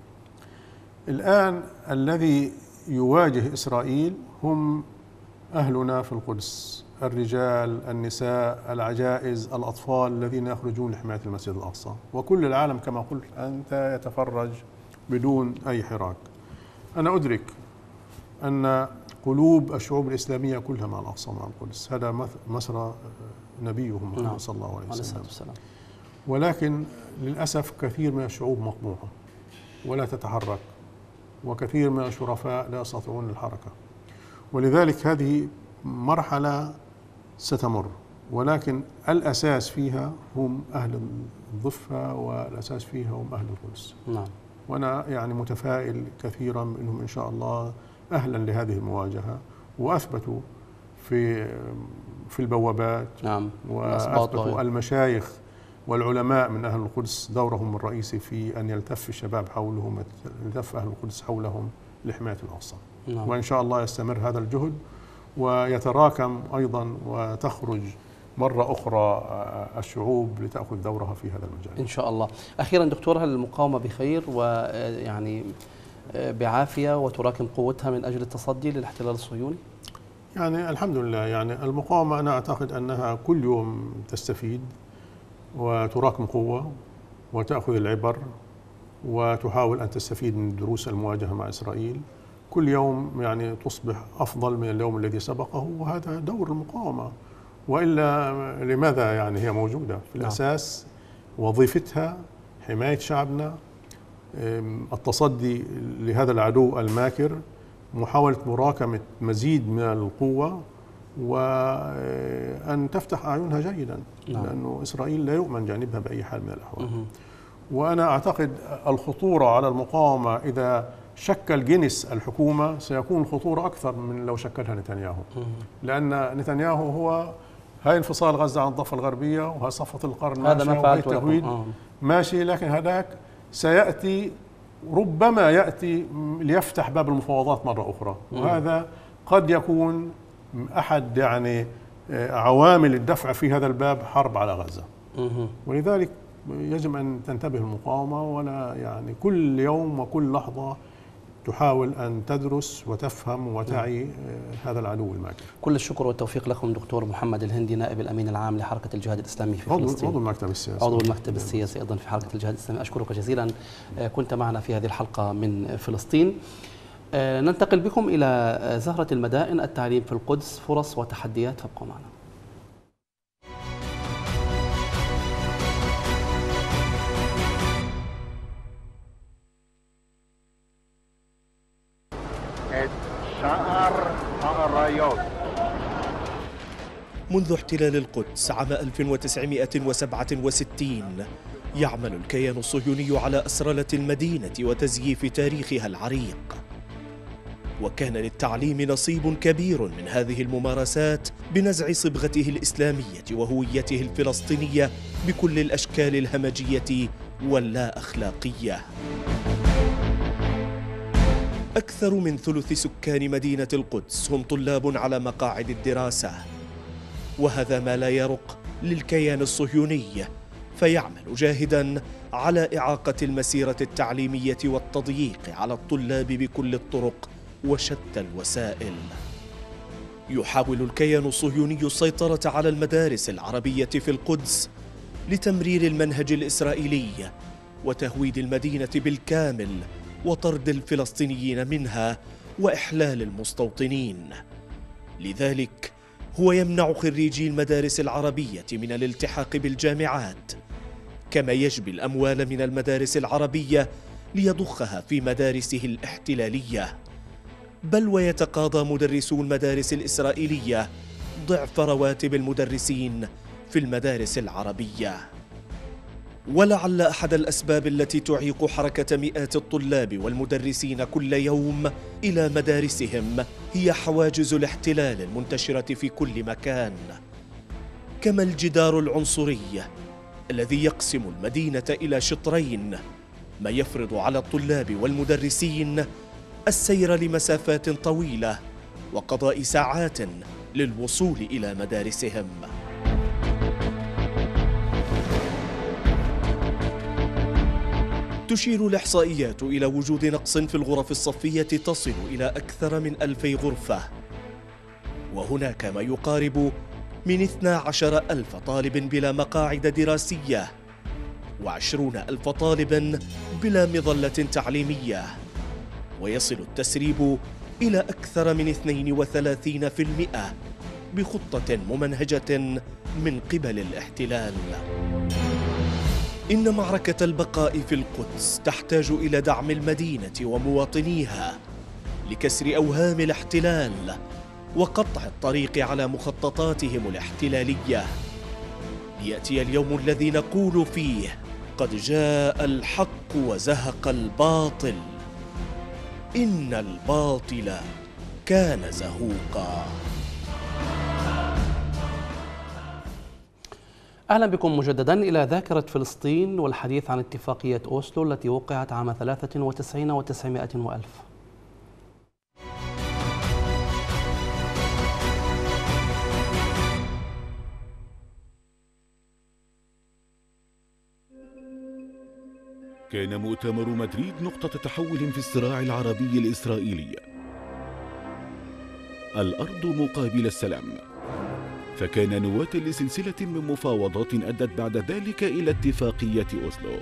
الآن الذي يواجه إسرائيل هم أهلنا في القدس، الرجال، النساء، العجائز، الأطفال الذين يخرجون لحماية المسجد الأقصى، وكل العالم كما قلت أنت يتفرج بدون أي حراك. أنا أدرك أن قلوب الشعوب الإسلامية كلها مع الأقصى، مع القدس، هذا مسرى نبيهم محمد صلى الله عليه وسلم. ولكن للأسف كثير من الشعوب مقموعة ولا تتحرك، وكثير من الشرفاء لا يستطيعون الحركة، ولذلك هذه مرحلة ستمر، ولكن الأساس فيها هم أهل الضفة، والأساس فيها هم أهل القدس. نعم. وأنا يعني متفائل كثيرا منهم إن شاء الله أهلا لهذه المواجهة، وأثبتوا في البوابات. نعم. وأثبتوا المشايخ والعلماء من أهل القدس دورهم الرئيسي في أن يلتف الشباب حولهم، يلتف أهل القدس حولهم لحماية الأقصى. نعم. وإن شاء الله يستمر هذا الجهد ويتراكم أيضا، وتخرج مرة أخرى الشعوب لتأخذ دورها في هذا المجال إن شاء الله. أخيرا دكتور، هل المقاومة بخير ويعني بعافية وتراكم قوتها من أجل التصدي للاحتلال الصهيوني؟ يعني الحمد لله، يعني المقاومة أنا أعتقد أنها كل يوم تستفيد وتراكم قوة وتأخذ العبر وتحاول أن تستفيد من دروس المواجهة مع إسرائيل. كل يوم يعني تصبح أفضل من اليوم الذي سبقه، وهذا دور المقاومة، وإلا لماذا يعني هي موجودة؟ في الأساس وظيفتها حماية شعبنا، التصدي لهذا العدو الماكر، محاولة مراكمة مزيد من القوة، وأن تفتح أعينها جيدا. لأنه إسرائيل لا يؤمن جانبها بأي حال من الأحوال. وأنا أعتقد الخطورة على المقاومة إذا شكل جينيس الحكومة سيكون الخطورة أكثر من لو شكلها نتنياهو، لأن نتنياهو هو هاي انفصال غزة عن الضفة الغربية وهي صفة القرن هذا ما فعلت التهويد ماشي، لكن هذاك سيأتي ربما يأتي ليفتح باب المفاوضات مرة أخرى، وهذا قد يكون أحد يعني عوامل الدفع في هذا الباب حرب على غزة. ولذلك يجب أن تنتبه المقاومة، ولا يعني كل يوم وكل لحظة تحاول أن تدرس وتفهم وتعي هذا العدو الماكر. كل الشكر والتوفيق لكم دكتور محمد الهندي، نائب الأمين العام لحركة الجهاد الإسلامي في فلسطين، عضو المكتب السياسي، عضو المكتب السياسي أيضا في حركة الجهاد الإسلامي. أشكرك جزيلا، كنت معنا في هذه الحلقة من فلسطين. ننتقل بكم إلى زهرة المدائن، التعليم في القدس، فرص وتحديات، فابقوا معنا. منذ احتلال القدس عام 1967 يعمل الكيان الصهيوني على أسرلة المدينة وتزييف تاريخها العريق، وكان للتعليم نصيب كبير من هذه الممارسات بنزع صبغته الإسلامية وهويته الفلسطينية بكل الأشكال الهمجية واللا أخلاقية. أكثر من ثلث سكان مدينة القدس هم طلاب على مقاعد الدراسة، وهذا ما لا يرق للكيان الصهيوني فيعمل جاهدا على إعاقة المسيرة التعليمية والتضييق على الطلاب بكل الطرق وشتى الوسائل. يحاول الكيان الصهيوني السيطرة على المدارس العربية في القدس لتمرير المنهج الإسرائيلي وتهويد المدينة بالكامل وطرد الفلسطينيين منها وإحلال المستوطنين. لذلك هو يمنع خريجي المدارس العربية من الالتحاق بالجامعات، كما يجبي الأموال من المدارس العربية ليضخها في مدارسه الاحتلالية، بل ويتقاضى مدرسو المدارس الإسرائيلية ضعف رواتب المدرسين في المدارس العربية. ولعل أحد الأسباب التي تعيق حركة مئات الطلاب والمدرسين كل يوم إلى مدارسهم هي حواجز الاحتلال المنتشرة في كل مكان، كما الجدار العنصري الذي يقسم المدينة إلى شطرين، ما يفرض على الطلاب والمدرسين السير لمسافات طويلة وقضاء ساعات للوصول إلى مدارسهم. تشير الإحصائيات إلى وجود نقص في الغرف الصفية تصل إلى أكثر من 2000 غرفة، وهناك ما يقارب من 12,000 طالب بلا مقاعد دراسية و20,000 طالب بلا مظلة تعليمية، ويصل التسريب إلى أكثر من 32% بخطة ممنهجة من قبل الاحتلال. إن معركة البقاء في القدس تحتاج إلى دعم المدينة ومواطنيها لكسر أوهام الاحتلال وقطع الطريق على مخططاتهم الاحتلالية، ليأتي اليوم الذي نقول فيه: قد جاء الحق وزهق الباطل، إن الباطل كان زهوقا. أهلا بكم مجددا إلى ذاكرة فلسطين والحديث عن اتفاقية أوسلو التي وقعت عام 93 و900 وألف. كان مؤتمر مدريد نقطة تحول في الصراع العربي الإسرائيلي. الأرض مقابل السلام، فكان نواة لسلسلة من مفاوضات أدت بعد ذلك إلى اتفاقية أوسلو.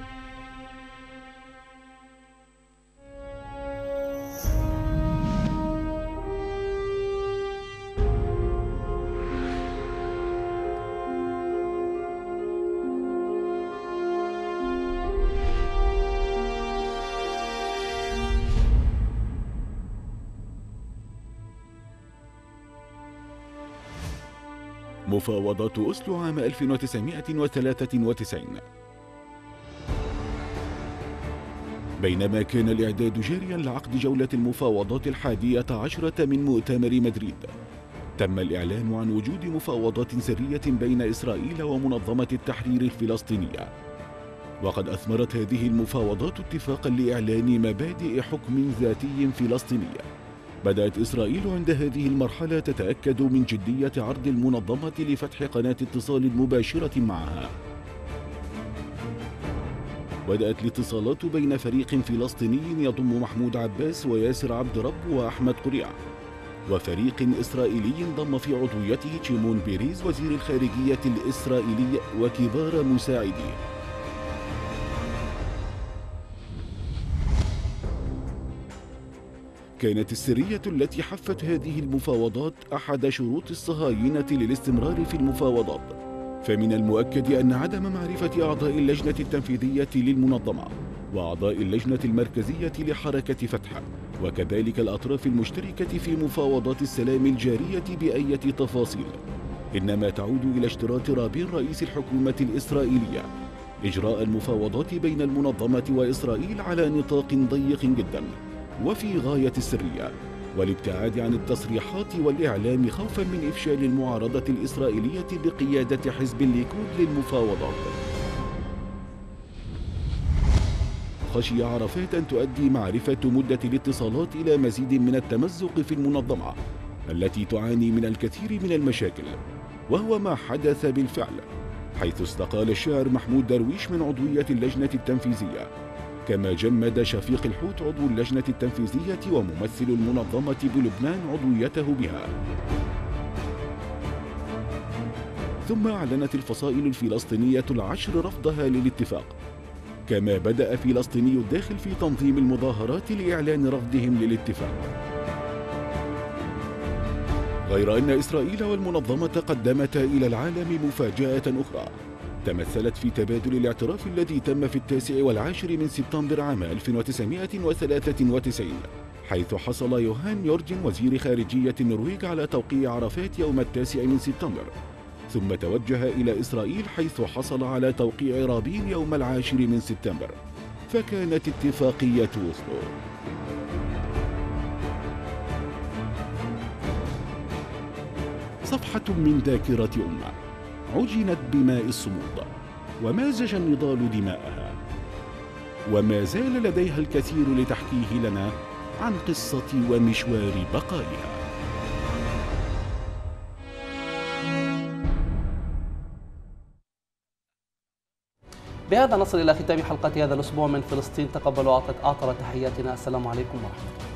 مفاوضات أوسلو عام 1993. بينما كان الإعداد جاريا لعقد جولة المفاوضات 11 من مؤتمر مدريد، تم الإعلان عن وجود مفاوضات سرية بين إسرائيل ومنظمة التحرير الفلسطينية، وقد أثمرت هذه المفاوضات اتفاقا لإعلان مبادئ حكم ذاتي فلسطيني. بدأت إسرائيل عند هذه المرحلة تتأكد من جدية عرض المنظمة لفتح قناة اتصال مباشرة معها. بدأت الاتصالات بين فريق فلسطيني يضم محمود عباس وياسر عبد رب وأحمد قريع، وفريق إسرائيلي ضم في عضويته شيمون بيريز وزير الخارجية الإسرائيلي وكبار مساعديه. كانت السرية التي حفت هذه المفاوضات أحد شروط الصهاينة للاستمرار في المفاوضات، فمن المؤكد أن عدم معرفة أعضاء اللجنة التنفيذية للمنظمة وأعضاء اللجنة المركزية لحركة فتح وكذلك الأطراف المشتركة في مفاوضات السلام الجارية بأية تفاصيل، إنما تعود إلى اشتراط رابين رئيس الحكومة الإسرائيلية إجراء المفاوضات بين المنظمة وإسرائيل على نطاق ضيق جدا وفي غاية السرية، والابتعاد عن التصريحات والإعلام خوفا من إفشال المعارضة الإسرائيلية بقيادة حزب الليكود للمفاوضات. خشي عرفات أن تؤدي معرفة مدة الاتصالات إلى مزيد من التمزق في المنظمة التي تعاني من الكثير من المشاكل، وهو ما حدث بالفعل، حيث استقال الشاعر محمود درويش من عضوية اللجنة التنفيذية، كما جمد شفيق الحوت عضو اللجنة التنفيذية وممثل المنظمة بلبنان عضويته بها. ثم أعلنت الفصائل الفلسطينية العشر رفضها للاتفاق، كما بدأ فلسطيني الداخل في تنظيم المظاهرات لإعلان رفضهم للاتفاق. غير أن إسرائيل والمنظمة قدمتا إلى العالم مفاجأة أخرى تمثلت في تبادل الاعتراف الذي تم في 9 والعاشر من سبتمبر عام 1993، حيث حصل يوهان يورجن وزير خارجية النرويج على توقيع عرفات يوم 9 من سبتمبر، ثم توجه إلى إسرائيل حيث حصل على توقيع رابين يوم 10 من سبتمبر، فكانت اتفاقية أوسلو. صفحة من ذاكرة أمة عجنت بماء الصمود، ومازج النضال دماءها، وما زال لديها الكثير لتحكيه لنا عن قصة ومشوار بقائها. بهذا نصل إلى ختام حلقة هذا الأسبوع من فلسطين. تقبلوا أطر تحياتنا. السلام عليكم ورحمة الله.